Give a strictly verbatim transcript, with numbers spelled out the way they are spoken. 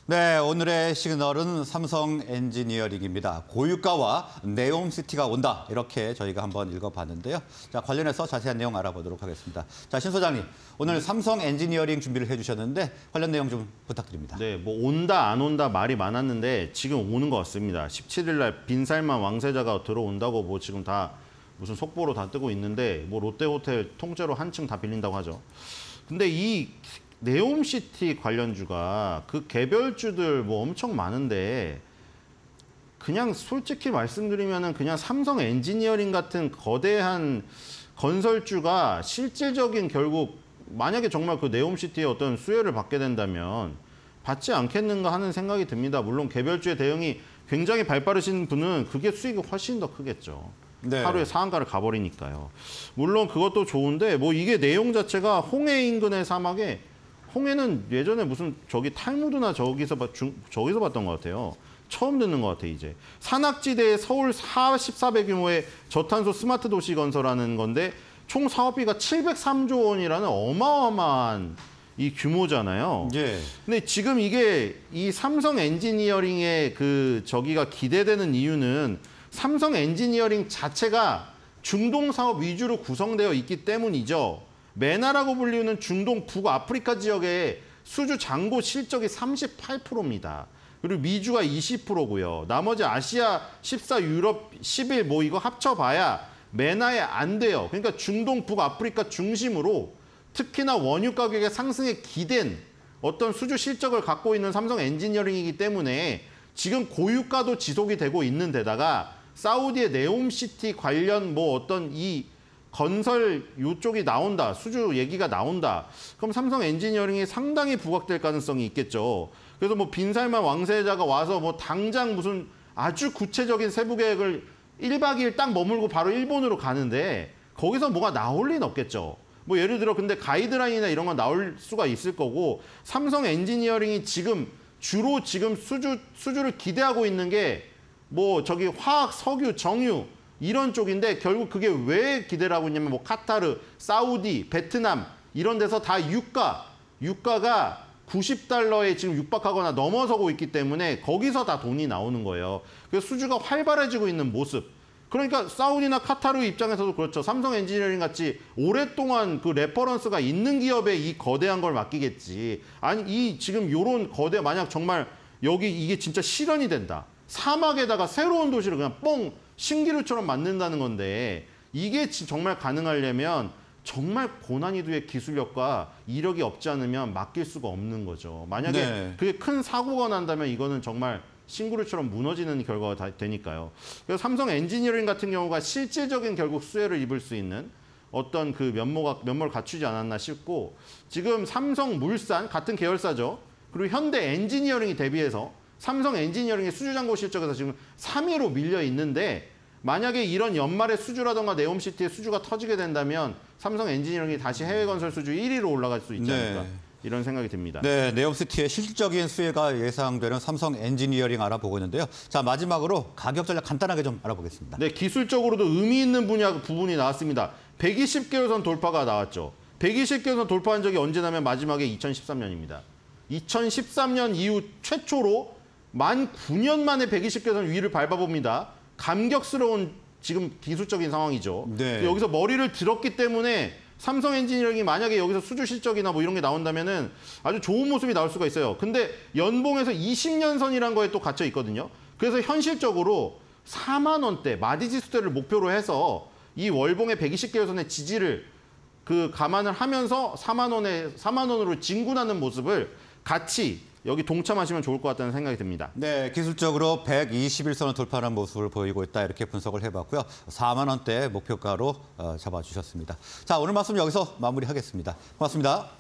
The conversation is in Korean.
네, 오늘의 시그널은 삼성 엔지니어링입니다. 고유가와 네옴시티가 온다. 이렇게 저희가 한번 읽어봤는데요. 자, 관련해서 자세한 내용 알아보도록 하겠습니다. 자, 신 소장님, 오늘 삼성 엔지니어링 준비를 해주셨는데 관련 내용 좀 부탁드립니다. 네, 뭐 온다 안 온다 말이 많았는데 지금 오는 것 같습니다. 십칠 일 날 빈살만 왕세자가 들어온다고 뭐 지금 다 무슨 속보로 다 뜨고 있는데 뭐 롯데호텔 통째로 한층 다 빌린다고 하죠. 근데 이 네옴시티 관련주가 그 개별주들 뭐 엄청 많은데 그냥 솔직히 말씀드리면은 그냥 삼성 엔지니어링 같은 거대한 건설주가 실질적인 결국 만약에 정말 그 네옴시티의 어떤 수혜를 받게 된다면 받지 않겠는가 하는 생각이 듭니다. 물론 개별주의 대응이 굉장히 발빠르신 분은 그게 수익이 훨씬 더 크겠죠. 네. 하루에 상한가를 가버리니까요. 물론 그것도 좋은데 뭐 이게 내용 자체가 홍해 인근의 사막에 홍해는 예전에 무슨 저기 탈무드나 저기서 봐, 중, 저기서 봤던 것 같아요. 처음 듣는 것 같아 이제. 산악지대에 서울 사십사 배 규모의 저탄소 스마트 도시 건설하는 건데 총 사업비가 칠백삼조 원이라는 어마어마한 이 규모잖아요. 예. 근데 지금 이게 이 삼성 엔지니어링의 그 저기가 기대되는 이유는 삼성 엔지니어링 자체가 중동 사업 위주로 구성되어 있기 때문이죠. 메나라고 불리는 중동 북아프리카 지역의 수주 잔고 실적이 삼십팔 퍼센트입니다. 그리고 미주가 이십 퍼센트고요. 나머지 아시아 십사, 유럽 십일 뭐 이거 합쳐봐야 메나에 안 돼요. 그러니까 중동 북아프리카 중심으로 특히나 원유 가격의 상승에 기댄 어떤 수주 실적을 갖고 있는 삼성 엔지니어링이기 때문에 지금 고유가도 지속이 되고 있는 데다가 사우디의 네옴시티 관련 뭐 어떤 이 건설 이쪽이 나온다, 수주 얘기가 나온다. 그럼 삼성 엔지니어링이 상당히 부각될 가능성이 있겠죠. 그래서 뭐 빈살만 왕세자가 와서 뭐 당장 무슨 아주 구체적인 세부 계획을 일 박 이 일 딱 머물고 바로 일본으로 가는데 거기서 뭐가 나올 리는 없겠죠. 뭐 예를 들어 근데 가이드라인이나 이런 건 나올 수가 있을 거고 삼성 엔지니어링이 지금 주로 지금 수주, 수주를 기대하고 있는 게 뭐 저기 화학, 석유, 정유 이런 쪽인데 결국 그게 왜 기대를 하고 있냐면 뭐 카타르, 사우디, 베트남 이런 데서 다 유가, 유가가 구십 달러에 지금 육박하거나 넘어서고 있기 때문에 거기서 다 돈이 나오는 거예요. 그래서 수주가 활발해지고 있는 모습. 그러니까 사우디나 카타르 입장에서도 그렇죠. 삼성 엔지니어링 같이 오랫동안 그 레퍼런스가 있는 기업에 이 거대한 걸 맡기겠지. 아니 이 지금 요런 거대 만약 정말 여기 이게 진짜 실현이 된다. 사막에다가 새로운 도시를 그냥 뻥 신기루처럼 만든다는 건데 이게 정말 가능하려면 정말 고난이도의 기술력과 이력이 없지 않으면 맡길 수가 없는 거죠. 만약에 네. 그게 큰 사고가 난다면 이거는 정말 신구루처럼 무너지는 결과가 다 되니까요. 그래서 삼성 엔지니어링 같은 경우가 실질적인 결국 수혜를 입을 수 있는 어떤 그 면모가, 면모를 갖추지 않았나 싶고 지금 삼성물산 같은 계열사죠. 그리고 현대 엔지니어링이 대비해서 삼성 엔지니어링의 수주잔고 실적에서 지금 삼 위로 밀려 있는데 만약에 이런 연말에 수주라던가 네옴시티의 수주가 터지게 된다면 삼성 엔지니어링이 다시 해외 건설 수주 일 위로 올라갈 수 있지 않을까 네. 이런 생각이 듭니다. 네, 네옴시티의 실질적인 수혜가 예상되는 삼성 엔지니어링 알아보고 있는데요. 자, 마지막으로 가격 전략 간단하게 좀 알아보겠습니다. 네, 기술적으로도 의미 있는 분야 부분이 나왔습니다. 백이십 개월선 돌파가 나왔죠. 백이십 개월선 돌파한 적이 언제냐면 마지막에 이천십삼 년입니다. 이천십삼 년 이후 최초로 만 구 년 만에 백이십 개월선 위를 밟아봅니다. 감격스러운 지금 기술적인 상황이죠. 네. 여기서 머리를 들었기 때문에 삼성 엔지니어링이 만약에 여기서 수주 실적이나 뭐 이런 게 나온다면은 아주 좋은 모습이 나올 수가 있어요. 근데 연봉에서 이십 년 선이라는 거에 또 갇혀 있거든요. 그래서 현실적으로 사만 원대, 마디지수대를 목표로 해서 이 월봉의 백이십 개월선의 지지를 그 감안을 하면서 사만 원에 사만 원으로 진군하는 모습을 같이 여기 동참하시면 좋을 것 같다는 생각이 듭니다. 네, 기술적으로 백이십일 선을 돌파하는 모습을 보이고 있다 이렇게 분석을 해봤고요. 사만 원대 목표가로 잡아주셨습니다. 자, 오늘 말씀 여기서 마무리하겠습니다. 고맙습니다.